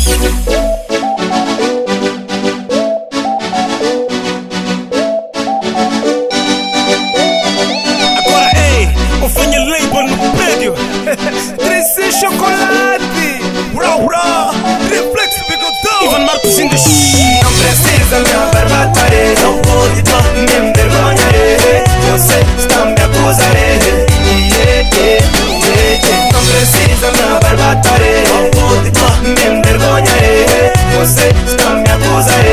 Chocolate, raw, reflexo bigodão. Ivan Marcos in the Não precisa me abarbatar, não pode me envergonhar. Você está me acusar. Não precisa me abarbatar, não pode me envergonhar. Você está me acusar.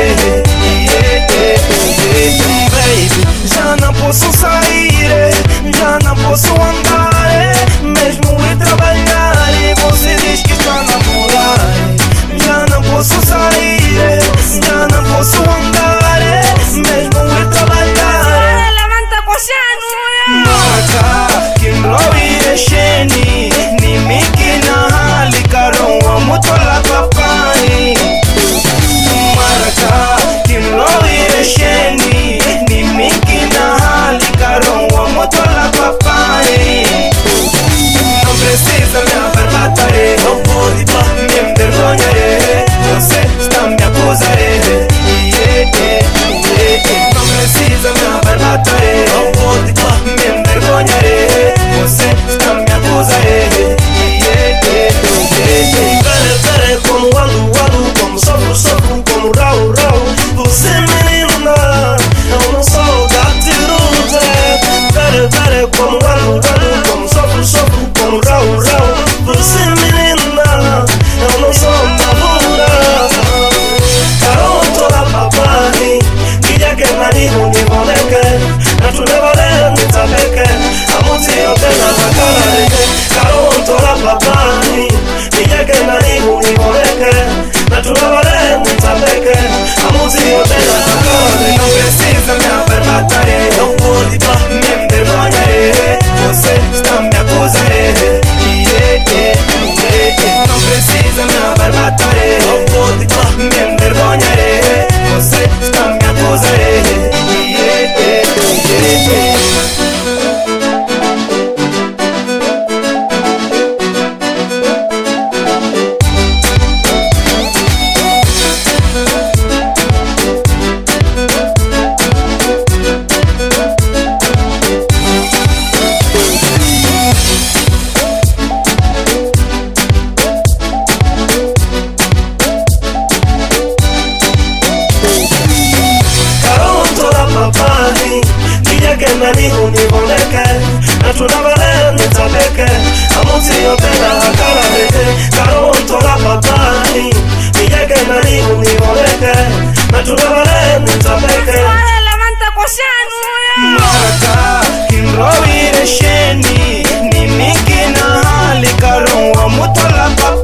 Baby, já não posso sair, já não posso andar, mesmo ir trabalhar. Você diz que está a namorar. Já não posso sair, já não posso andar, mesmo ir trabalhar. Levanta coxano. Marca, kimroire sheni, ni mikina hali karonwa mutola papai. Marca, kimroire sheni, ni mikina hali karonwa mutola papai. Não precisa me abarbatar, não pode me envergonhar. Você está me acusar. Não precisa me abarbatar, não pode me envergonhar. Você está me acusar. Pera, como ando, como sofro, como rau. Você menino não, eu não sou da tiruta. Pera, como ando, como sofro, como rau. Você menino não, eu não sou madura. Caroto la papai, guia que marido ni boneke. Na tu levare ni tabeke, amuti yote na makalare. Caroto la papai, guia que marido ni boneke. Na tu levare ni tabeke, amuti yote na makalare. Não precisa me abarbatar, não pode me envergonhar. Você está me acusar. Não precisa me abarbatar, não pode me envergonhar. Você está me acusar. Marido ni boneke, na tunavale ni tabeke, amuti yote na hakalare. Karonto la papai, niyeke marido ni boneke, na tunavale ni tabeke. Levanta coxano. Marca, kimroire sheni, ni mikina hali karonwa mutola papai.